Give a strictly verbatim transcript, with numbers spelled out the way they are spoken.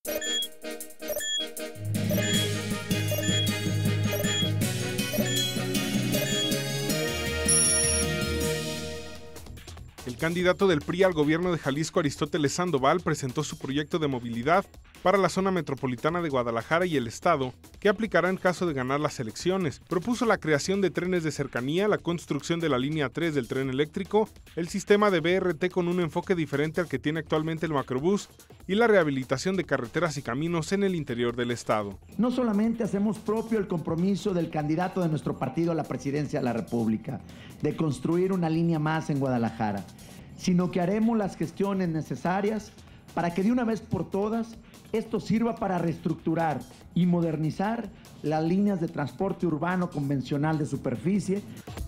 El candidato del P R I al gobierno de Jalisco, Aristóteles Sandoval, presentó su proyecto de movilidad para la zona metropolitana de Guadalajara y el estado, que aplicará en caso de ganar las elecciones. Propuso la creación de trenes de cercanía, la construcción de la línea tres del tren eléctrico, el sistema de B R T con un enfoque diferente al que tiene actualmente el macrobús y la rehabilitación de carreteras y caminos en el interior del estado. No solamente hacemos propio el compromiso del candidato de nuestro partido a la presidencia de la República, de construir una línea más en Guadalajara, sino que haremos las gestiones necesarias para que de una vez por todas esto sirva para reestructurar y modernizar las líneas de transporte urbano convencional de superficie.